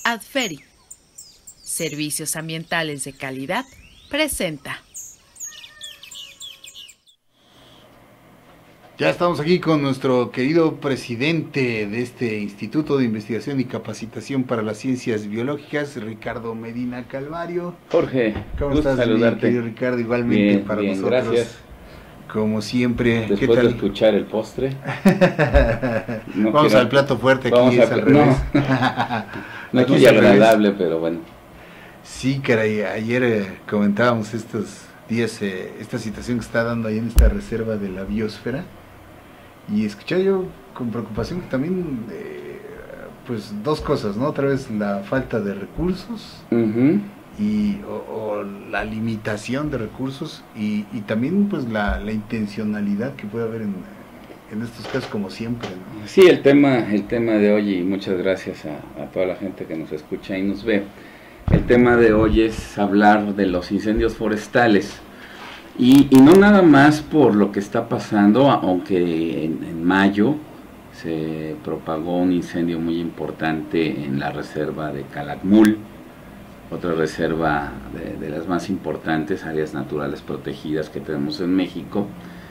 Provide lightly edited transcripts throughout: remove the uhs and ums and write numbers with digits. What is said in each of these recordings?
Adferi, Servicios Ambientales de Calidad, presenta. Ya estamos aquí con nuestro querido presidente de este Instituto de Investigación y Capacitación para las Ciencias Biológicas, Ricardo Medina Calvario. Jorge, ¿Cómo estás, saludarte. mi querido Ricardo? Igualmente bien, para bien, nosotros. Gracias. Como siempre. Después ¿Qué tal? de escuchar el postre. Vamos al plato fuerte aquí, es al revés. No Aquí es muy agradable, pero bueno. Sí, caray, ayer comentábamos estos días esta situación que está dando ahí en esta reserva de la biosfera. Y escuché yo con preocupación que también, pues dos cosas, ¿no? Otra vez la falta de recursos o la limitación de recursos y también pues la intencionalidad que puede haber en estos casos como siempre, ¿no? Sí, el tema de hoy, y muchas gracias a toda la gente que nos escucha y nos ve. El tema de hoy es hablar de los incendios forestales. Y no nada más por lo que está pasando, aunque en mayo se propagó un incendio muy importante en la reserva de Calakmul, otra reserva de las más importantes áreas naturales protegidas que tenemos en México.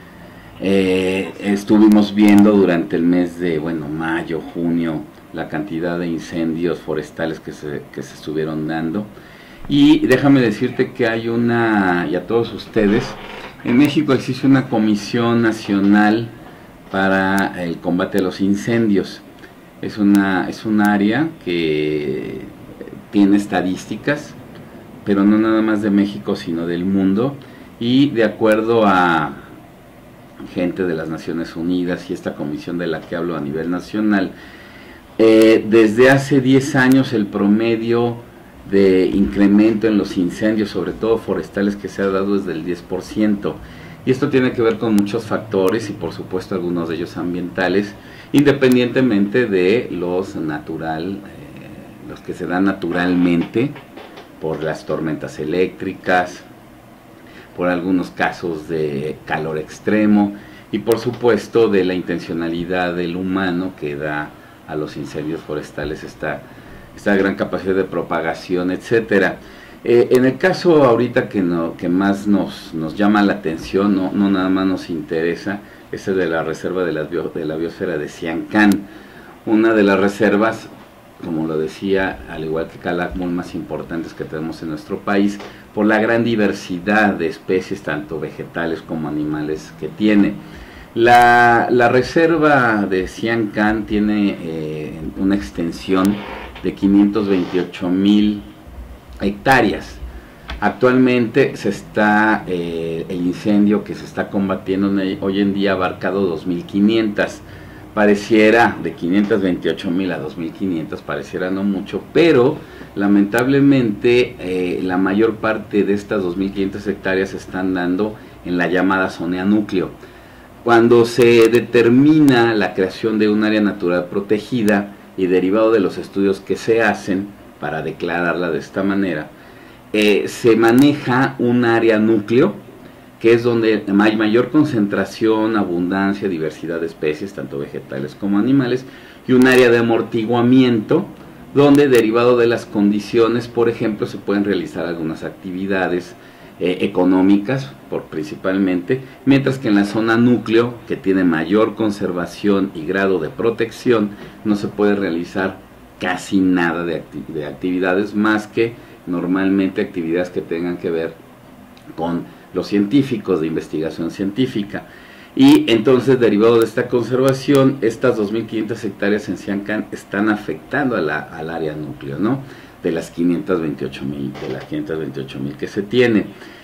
Estuvimos viendo durante el mes de mayo, junio, la cantidad de incendios forestales que se estuvieron dando. Y déjame decirte que hay y a todos ustedes, en México existe una Comisión Nacional para el Combate a los Incendios. Es un área que tiene estadísticas, pero no nada más de México, sino del mundo. Y de acuerdo a gente de las Naciones Unidas y esta comisión de la que hablo a nivel nacional, desde hace 10 años el promedio de incremento en los incendios, sobre todo forestales, que se ha dado es del 10%, y esto tiene que ver con muchos factores y por supuesto algunos de ellos ambientales, independientemente de los que se dan naturalmente, por las tormentas eléctricas, por algunos casos de calor extremo y por supuesto de la intencionalidad del humano que da a los incendios forestales esta gran capacidad de propagación, etcétera. En el caso ahorita que más nos llama la atención, no nada más nos interesa, es el de la reserva de la biosfera de Siancán, una de las reservas, como lo decía, al igual que Calakmul, más importantes que tenemos en nuestro país, por la gran diversidad de especies, tanto vegetales como animales, que tiene. La reserva de Siancán tiene una extensión de 528,000 hectáreas. Actualmente el incendio que se está combatiendo hoy en día ha abarcado 2,500. Pareciera, de 528,000 a 2,500, pareciera no mucho, pero lamentablemente la mayor parte de estas 2,500 hectáreas se están dando en la llamada zona núcleo. Cuando se determina la creación de un área natural protegida, y derivado de los estudios que se hacen para declararla de esta manera, se maneja un área núcleo, que es donde hay mayor concentración, abundancia, diversidad de especies, tanto vegetales como animales, y un área de amortiguamiento, donde derivado de las condiciones, por ejemplo, se pueden realizar algunas actividades económicas, principalmente, mientras que en la zona núcleo, que tiene mayor conservación y grado de protección, no se puede realizar casi nada de actividades, más que normalmente actividades que tengan que ver con los científicos, de investigación científica. Y entonces, derivado de esta conservación, estas 2,500 hectáreas en Siancán están afectando al área núcleo, ¿no? De las 528,000 que se tiene.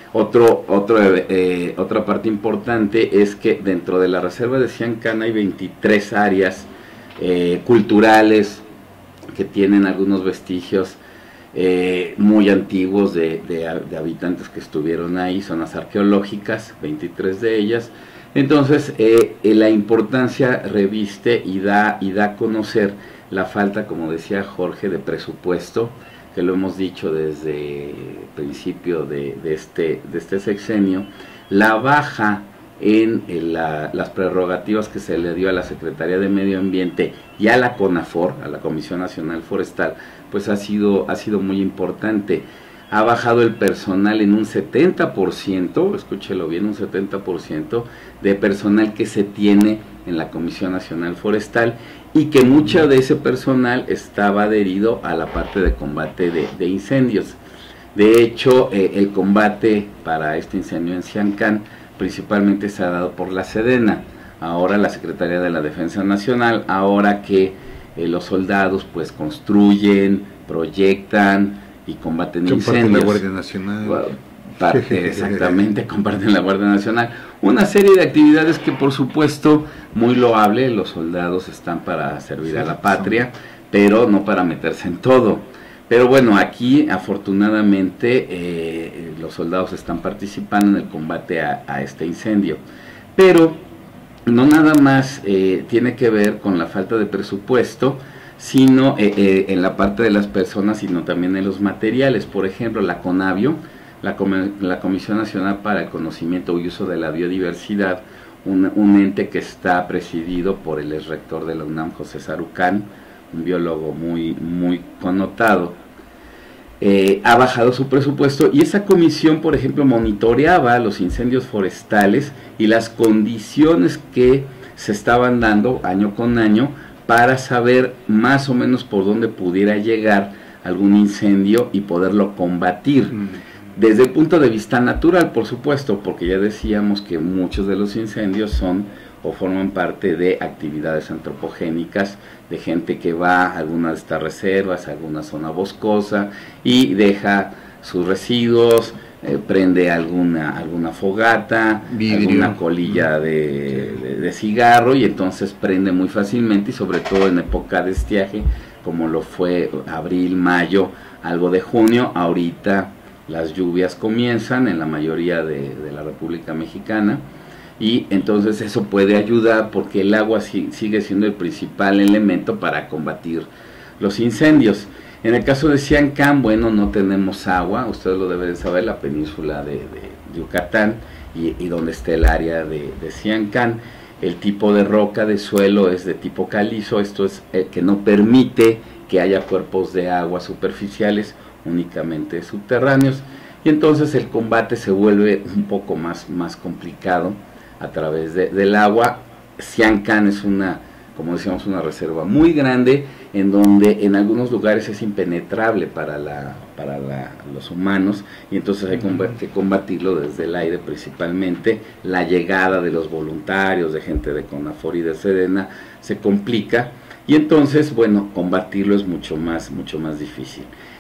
Otra parte importante es que dentro de la reserva de Siancán hay 23 áreas culturales que tienen algunos vestigios muy antiguos de habitantes que estuvieron ahí, zonas arqueológicas, 23 de ellas. Entonces la importancia reviste y da a conocer la falta, como decía Jorge, de presupuesto, que lo hemos dicho desde el principio de este sexenio, la baja las prerrogativas que se le dio a la Secretaría de Medio Ambiente y a la CONAFOR, a la Comisión Nacional Forestal, pues ha sido muy importante. Ha bajado el personal en un 70%, escúchelo bien, un 70% de personal que se tiene en la Comisión Nacional Forestal, y que mucha de ese personal estaba adherido a la parte de combate de incendios. De hecho, el combate para este incendio en Siancán principalmente se ha dado por la Sedena, ahora la Secretaría de la Defensa Nacional, ahora que los soldados pues construyen, proyectan y combaten incendios. Comparten la Guardia Nacional. Exactamente, comparten la Guardia Nacional. Una serie de actividades que por supuesto muy loable, los soldados están para servir a la patria, pero no para meterse en todo. Pero bueno, aquí afortunadamente los soldados están participando en el combate a este incendio. Pero no nada más tiene que ver con la falta de presupuesto, sino en la parte de las personas, sino también en los materiales. Por ejemplo, la CONABIO, la Comisión Nacional para el Conocimiento y Uso de la Biodiversidad, un ente que está presidido por el exrector de la UNAM, José Sarucán, un biólogo muy connotado, ha bajado su presupuesto, y esa comisión, por ejemplo, monitoreaba los incendios forestales y las condiciones que se estaban dando año con año para saber más o menos por dónde pudiera llegar algún incendio y poderlo combatir. Desde el punto de vista natural, por supuesto, porque ya decíamos que muchos de los incendios son o forman parte de actividades antropogénicas, de gente que va a alguna de estas reservas, a alguna zona boscosa y deja sus residuos, prende alguna fogata, alguna colilla de cigarro, y entonces prende muy fácilmente, y sobre todo en época de estiaje, como lo fue abril, mayo, algo de junio. Ahorita las lluvias comienzan en la mayoría de la República Mexicana, y entonces eso puede ayudar porque el agua sigue siendo el principal elemento para combatir los incendios. En el caso de Siancán, bueno, no tenemos agua, ustedes lo deben saber, la península de Yucatán y donde está el área de Siancán. El tipo de roca de suelo es de tipo calizo, esto es que no permite que haya cuerpos de agua superficiales, únicamente subterráneos, y entonces el combate se vuelve un poco más complicado a través del agua. Siancán es como decíamos, una reserva muy grande, en donde en algunos lugares es impenetrable para los humanos, y entonces hay que combatirlo desde el aire principalmente. La llegada de los voluntarios, de gente de CONAFOR y de Sedena, se complica, y entonces, bueno, combatirlo es mucho más difícil.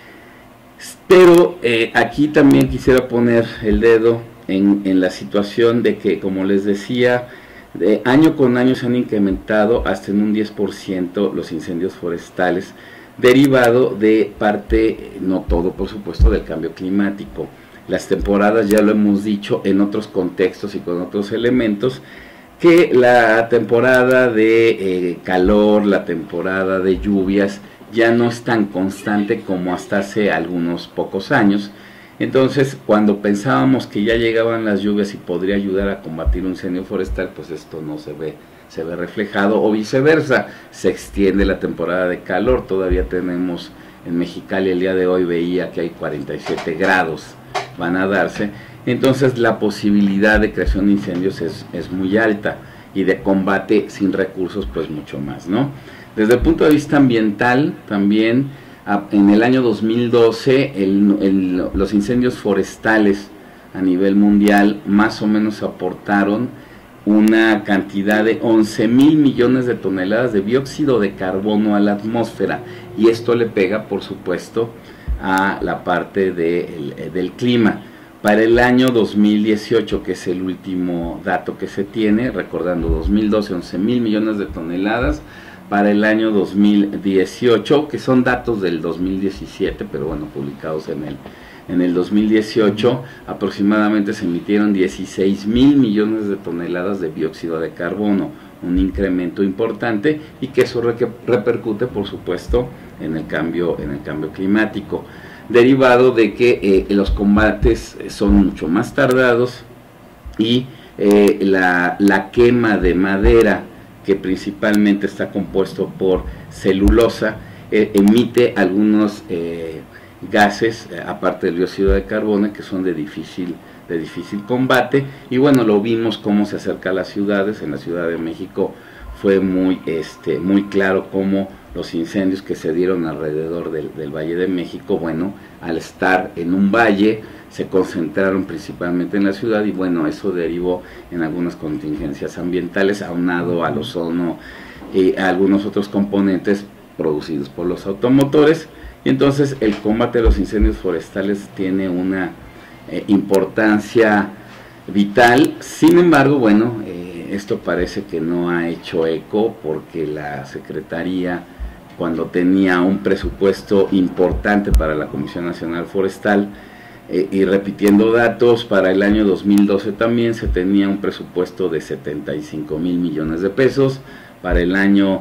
Pero aquí también quisiera poner el dedo en la situación de que, como les decía, año con año se han incrementado hasta en un 10% los incendios forestales, derivado de parte, no todo por supuesto, del cambio climático. Las temporadas, ya lo hemos dicho en otros contextos y con otros elementos, que la temporada de calor, la temporada de lluvias, ya no es tan constante como hasta hace algunos pocos años. Entonces, cuando pensábamos que ya llegaban las lluvias y podría ayudar a combatir un incendio forestal, pues esto no se ve reflejado, o viceversa, se extiende la temporada de calor. Todavía tenemos en Mexicali, el día de hoy veía que hay 47 grados, van a darse. Entonces la posibilidad de creación de incendios es muy alta, y de combate sin recursos pues mucho más, ¿no? Desde el punto de vista ambiental también, en el año 2012 los incendios forestales a nivel mundial más o menos aportaron una cantidad de 11,000 millones de toneladas de dióxido de carbono a la atmósfera, y esto le pega por supuesto a la parte del clima. Para el año 2018, que es el último dato que se tiene, recordando 2012, 11,000 millones de toneladas. Para el año 2018, que son datos del 2017, pero bueno, publicados en el 2018, aproximadamente se emitieron 16,000 millones de toneladas de dióxido de carbono, un incremento importante, y que eso repercute por supuesto en el cambio climático, derivado de que los combates son mucho más tardados, y la quema de madera, que principalmente está compuesto por celulosa, emite algunos gases, aparte del dióxido de carbono, que son de difícil combate. Y bueno, lo vimos cómo se acerca a las ciudades. En la Ciudad de México fue muy claro cómo los incendios que se dieron alrededor del Valle de México, bueno, al estar en un valle, se concentraron principalmente en la ciudad, y bueno, eso derivó en algunas contingencias ambientales, aunado al ozono y a algunos otros componentes producidos por los automotores. Y entonces el combate a los incendios forestales tiene una importancia vital. Sin embargo, bueno, esto parece que no ha hecho eco, porque la Secretaría, cuando tenía un presupuesto importante para la Comisión Nacional Forestal, y repitiendo datos, para el año 2012 también se tenía un presupuesto de 75,000 millones de pesos. Para el año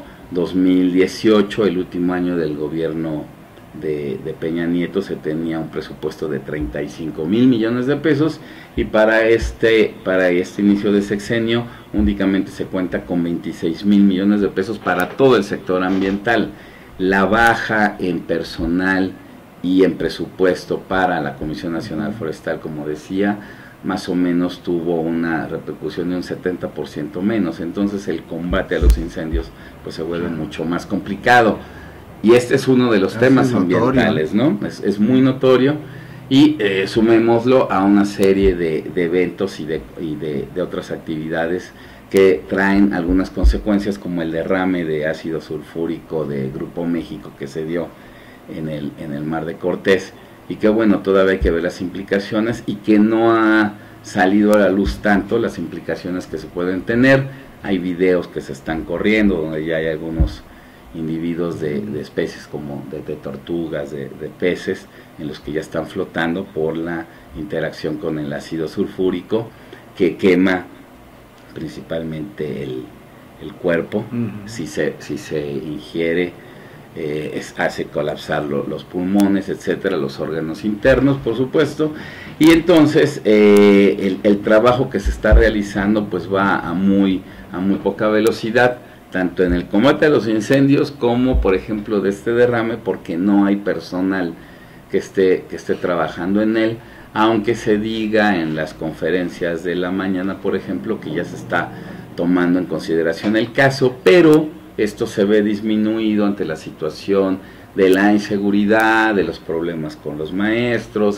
2018, el último año del gobierno de Peña Nieto, se tenía un presupuesto de 35,000 millones de pesos, y para este inicio de sexenio únicamente se cuenta con 26,000 millones de pesos para todo el sector ambiental. La baja en personal y en presupuesto para la Comisión Nacional Forestal, como decía, más o menos tuvo una repercusión de un 70% menos. Entonces el combate a los incendios pues se vuelve mucho más complicado, y este es uno de los temas ambientales, ¿no? Es muy notorio, y sumémoslo a una serie de eventos y de otras actividades que traen algunas consecuencias, como el derrame de ácido sulfúrico de Grupo México que se dio en el Mar de Cortés, y que bueno, todavía hay que ver las implicaciones, y que no ha salido a la luz tanto las implicaciones que se pueden tener. Hay videos que se están corriendo donde ya hay algunos individuos de especies como de tortugas, de peces, en los que ya están flotando por la interacción con el ácido sulfúrico, que quema principalmente el cuerpo. Si se ingiere, hace colapsar los pulmones, etcétera, los órganos internos, por supuesto. Y entonces el trabajo que se está realizando pues va a muy poca velocidad, tanto en el combate a los incendios como, por ejemplo, de este derrame, porque no hay personal que esté trabajando en él, aunque se diga en las conferencias de la mañana, por ejemplo, que ya se está tomando en consideración el caso, pero esto se ve disminuido ante la situación de la inseguridad, de los problemas con los maestros,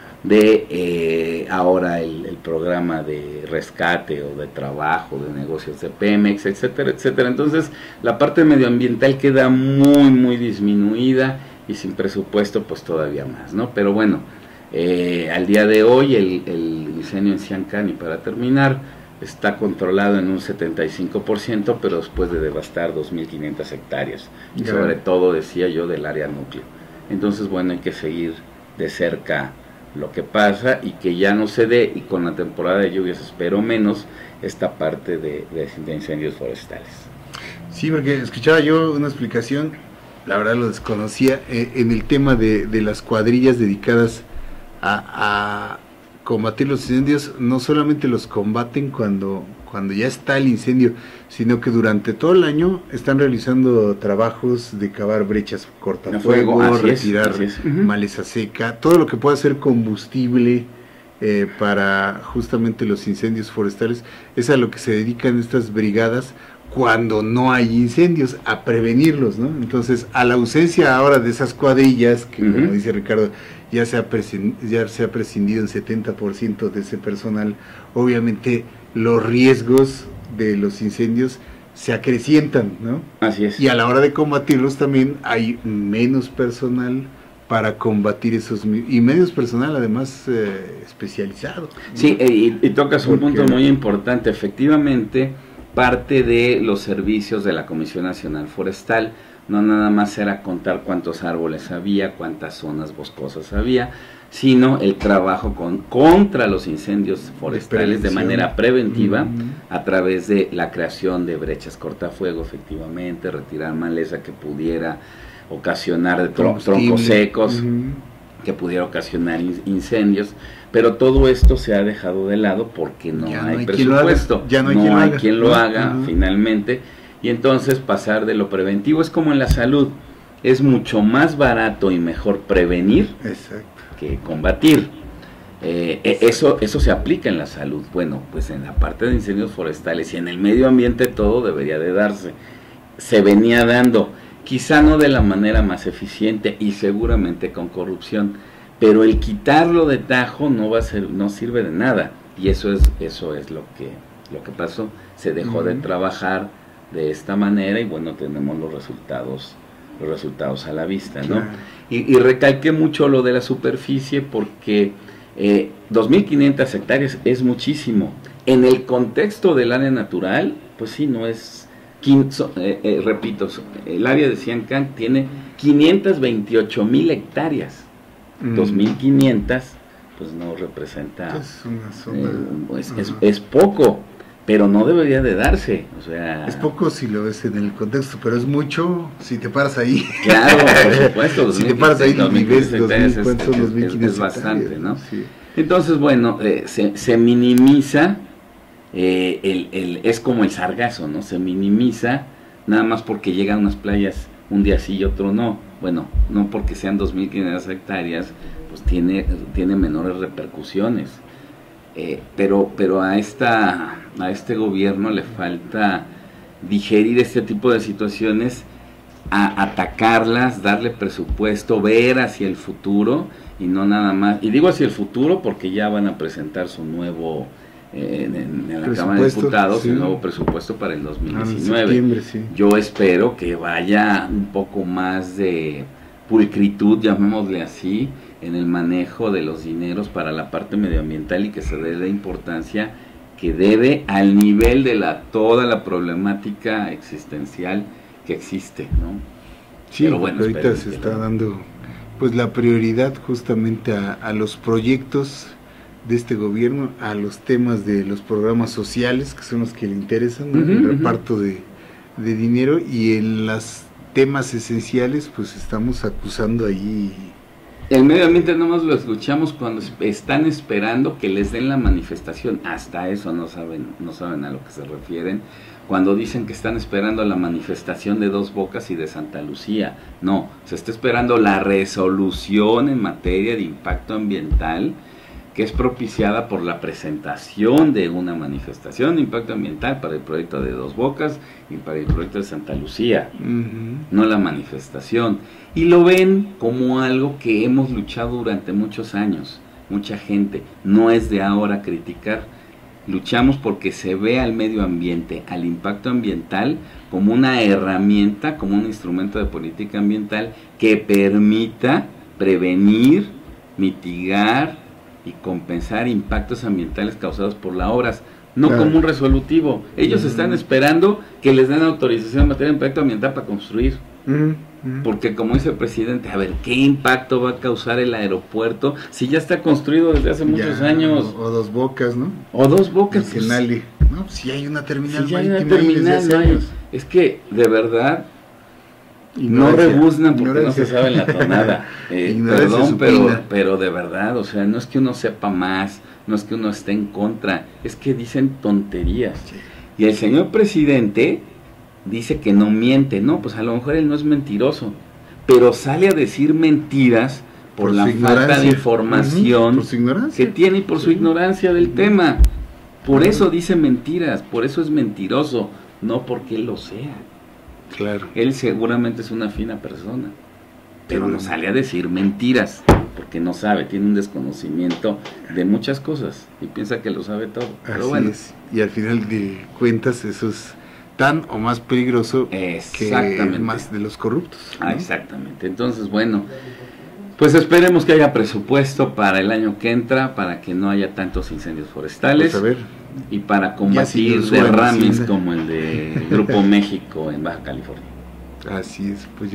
de ahora el programa de rescate o de trabajo, de negocios de Pemex, etcétera, etcétera. Entonces la parte medioambiental queda muy disminuida, y sin presupuesto pues todavía más, ¿no? Pero bueno, al día de hoy el incendio en Siancán, y para terminar, está controlado en un 75%, pero después de devastar 2.500 hectáreas, y sobre todo, decía yo, del área núcleo. Entonces, bueno, hay que seguir de cerca lo que pasa, y que ya no se dé, y con la temporada de lluvias espero menos, esta parte de incendios forestales. Sí, porque escuchaba yo una explicación, la verdad lo desconocía, en el tema de las cuadrillas dedicadas a combatir los incendios. No solamente los combaten cuando ya está el incendio, sino que durante todo el año están realizando trabajos de cavar brechas cortafuegos, retirar maleza seca, todo lo que pueda ser combustible para justamente los incendios forestales. Es a lo que se dedican estas brigadas cuando no hay incendios, a prevenirlos, ¿no? Entonces, a la ausencia ahora de esas cuadrillas, que como dice Ricardo, ya se ha prescindido en 70% de ese personal, obviamente los riesgos de los incendios se acrecientan, ¿no? Así es. Y a la hora de combatirlos también hay menos personal para combatir esos, y menos personal además especializado, ¿no? Sí, y tocas un punto muy importante. Efectivamente, parte de los servicios de la Comisión Nacional Forestal no nada más era contar cuántos árboles había, cuántas zonas boscosas había, sino el trabajo contra los incendios forestales de manera preventiva, a través de la creación de brechas cortafuego, efectivamente, retirar maleza que pudiera ocasionar de troncos secos, que pudiera ocasionar incendios, pero todo esto se ha dejado de lado porque no hay presupuesto, no hay quien lo haga finalmente, y entonces pasar de lo preventivo es como en la salud, es mucho más barato y mejor prevenir que combatir. Eso se aplica en la salud. Bueno, pues en la parte de incendios forestales y en el medio ambiente todo debería de darse. Se venía dando, quizá no de la manera más eficiente y seguramente con corrupción, pero el quitarlo de tajo no sirve de nada, y eso es lo que pasó. Se dejó de trabajar de esta manera y bueno, tenemos los resultados a la vista, ¿no? Claro. Y recalqué mucho lo de la superficie porque 2.500 hectáreas es muchísimo. En el contexto del área natural, pues sí, no es... repito, el área de Siancán tiene 528,000 hectáreas. 2.500, pues no representa... Es una zona... es poco, pero no debería de darse, o sea... Es poco si lo ves en el contexto, pero es mucho si te paras ahí. Claro, por supuesto. Si te paras ahí y ves 2.500 es bastante, ¿no? Sí. Entonces, bueno, se minimiza, es como el sargazo, ¿no? Se minimiza nada más porque llegan unas playas un día sí y otro no. Bueno, no porque sean 2.500 hectáreas, pues tiene menores repercusiones. Pero a este gobierno le falta digerir este tipo de situaciones, atacarlas, darle presupuesto, ver hacia el futuro y no nada más. Y digo hacia el futuro porque ya van a presentar su nuevo, en la Cámara de Diputados, el nuevo presupuesto para el 2019. En septiembre, sí. Yo espero que vaya un poco más de pulcritud, llamémosle así, en el manejo de los dineros para la parte medioambiental y que se dé la importancia que debe al nivel de toda la problemática existencial que existe, ¿no? Sí, pero bueno, ahorita se está dando pues la prioridad justamente a los proyectos de este gobierno, a los temas de los programas sociales, que son los que le interesan, ¿no? El reparto de dinero, y en los temas esenciales pues estamos acusando ahí. El medio ambiente nomás lo escuchamos cuando están esperando que les den la manifestación. Hasta eso no saben a lo que se refieren. Cuando dicen que están esperando la manifestación de Dos Bocas y de Santa Lucía. No, se está esperando la resolución en materia de impacto ambiental, que es propiciada por la presentación de una manifestación de impacto ambiental para el proyecto de Dos Bocas y para el proyecto de Santa Lucía, no la manifestación. Y lo ven como algo que hemos luchado durante muchos años, mucha gente, no es de ahora criticar. Luchamos porque se ve al medio ambiente, al impacto ambiental, como una herramienta, como un instrumento de política ambiental que permita prevenir, mitigar y compensar impactos ambientales causados por las obras, no como un resolutivo. Ellos están esperando que les den autorización en materia de impacto ambiental para construir. Porque como dice el presidente, a ver, ¿qué impacto va a causar el aeropuerto si ya está construido desde hace muchos años? O Dos Bocas, ¿no? O Dos Bocas. Pues, no, si hay una terminal, si ya hay una terminal, no hay. Es que, de verdad, no rebuznan porque no se sabe la tonada. Perdón, pero de verdad, o sea, no es que uno sepa más, no es que uno esté en contra, es que dicen tonterías. Sí. Y el señor presidente dice que no miente. No, pues a lo mejor él no es mentiroso, pero sale a decir mentiras por la falta de información que tiene y por su ignorancia del tema. Por eso dice mentiras, por eso es mentiroso, no porque él lo sea. Claro. Él seguramente es una fina persona, pero no sale a decir mentiras porque no sabe, tiene un desconocimiento de muchas cosas y piensa que lo sabe todo. Pero así bueno. Es. Y al final de cuentas eso es tan o más peligroso que más de los corruptos, ¿no? Exactamente. Entonces, bueno, pues esperemos que haya presupuesto para el año que entra, para que no haya tantos incendios forestales, pues a ver, y para combatir derrames como el de Grupo México en Baja California. Así es, pues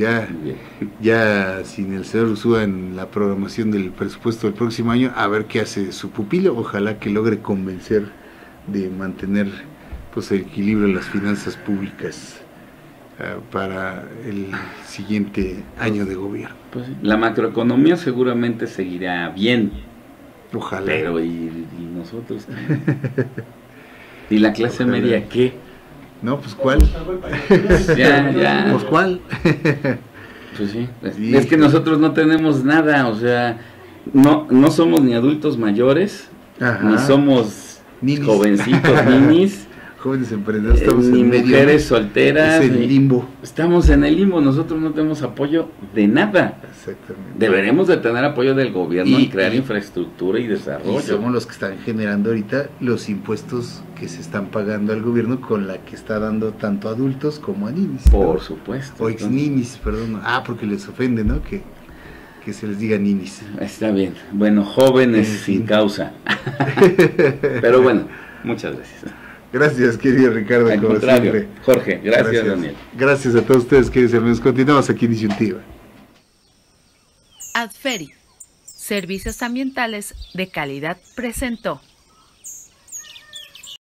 ya sin el señor Ursúa en la programación del presupuesto del próximo año, a ver qué hace su pupilo. Ojalá que logre convencer de mantener pues el equilibrio de las finanzas públicas para el siguiente año de gobierno. Pues sí, la macroeconomía seguramente seguirá bien. Ojalá. Pero ¿y nosotros? ¿Y la clase Ojalá. media qué? No, pues ¿cuál? Ya. Pues ¿cuál? Pues sí, Sí. es que nosotros no tenemos nada, o sea, no somos ni adultos mayores, Ajá. ni somos Ninis. jovencitos, ninis, Jóvenes emprendedores, estamos ni en medio. mujeres solteras, Es el ni- limbo. estamos en el limbo, nosotros no tenemos apoyo de nada. Exactamente. Deberemos de tener apoyo del gobierno Y- y crear y- infraestructura y Y desarrollo. somos los que están generando ahorita los impuestos que se están pagando al gobierno con la que está dando tanto a adultos como a ninis. Por ¿no? supuesto. O ex ninis, perdón. Porque les ofende, ¿no? Que se les diga ninis. Está bien. Bueno, jóvenes En sin fin. causa. Pero bueno, muchas gracias. Gracias, querido Ricardo, Al como contrario, siempre. Jorge, gracias, Daniel. Gracias a todos ustedes, queridos amigos. Continuamos aquí en Disyuntiva. Adferi, Servicios Ambientales de Calidad presentó.